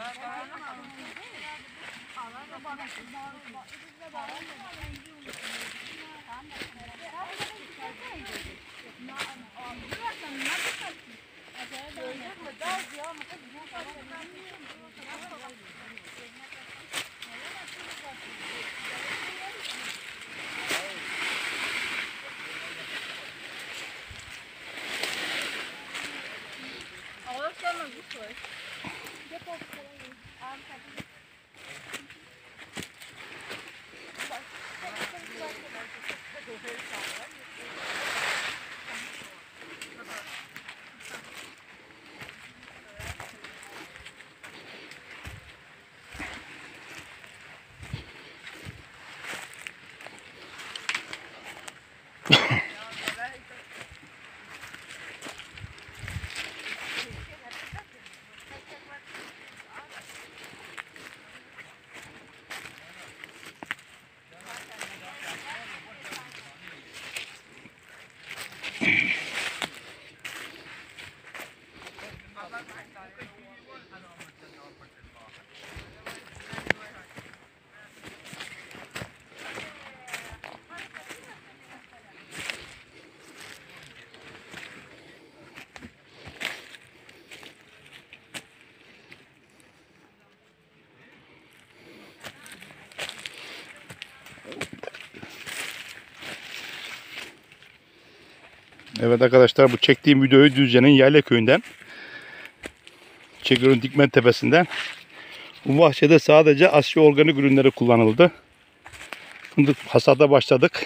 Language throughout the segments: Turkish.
Evet arkadaşlar, bu çektiğim videoyu Düzce'nin Yayla köyünden çekiyorum, Dikmen Tepesi'nden. Bu bahçede sadece Asya organik ürünleri kullanıldı. Fındık hasada başladık.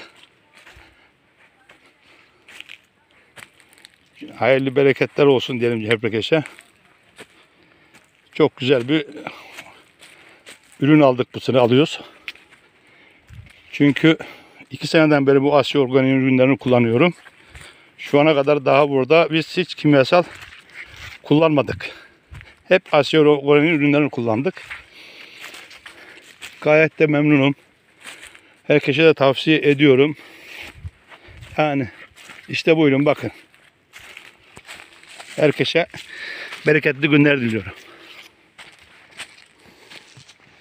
Hayırlı bereketler olsun diyelim herkese. Çok güzel bir ürün aldık, bu sene alıyoruz. Çünkü 2 seneden beri bu Asya organik ürünlerini kullanıyorum. Şu ana kadar daha burada biz hiç kimyasal kullanmadık. Hep Asya organik ürünlerini kullandık. Gayet de memnunum. Herkese de tavsiye ediyorum. Yani işte buyurun bakın. Herkese bereketli günler diliyorum.